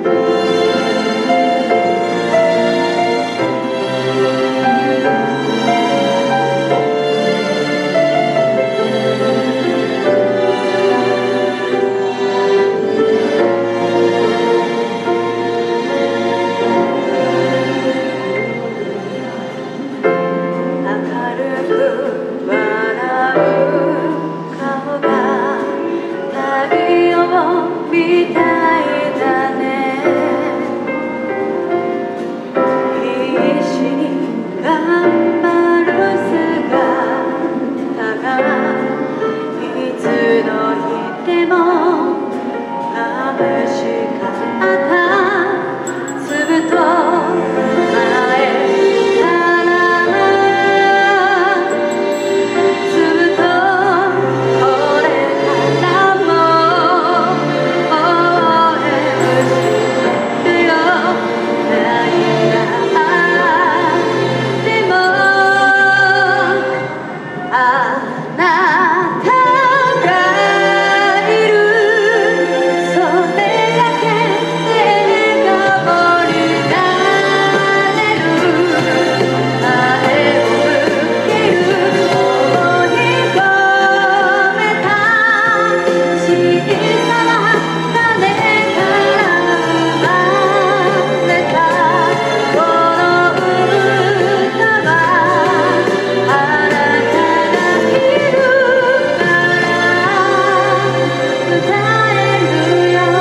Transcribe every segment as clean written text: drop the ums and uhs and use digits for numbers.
みたいだね。必死に頑張る姿がいつの日でも眩しかった。ずっと前からずっとこれからも応援してるよ。何があってもあなたがいる、それだけで笑顔になれる。前を向ける思い込めた小さな種から生まれたこの歌はあなたがいるから歌えるよ。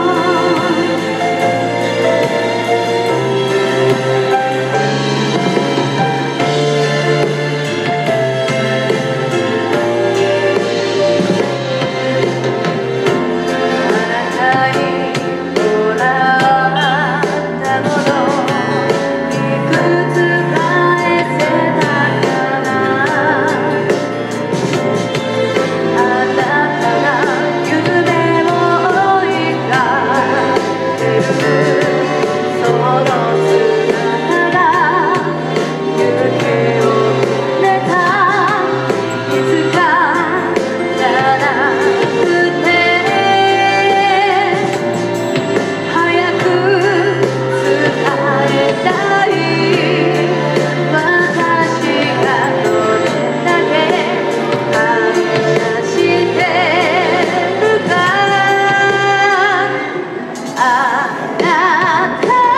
あなたにもらったものいくつ返せたかな。あなたが夢を追いかけるその姿が勇気をくれた。いつかじゃなくて早く伝えたい。私がどれだけ感謝してるか。あなた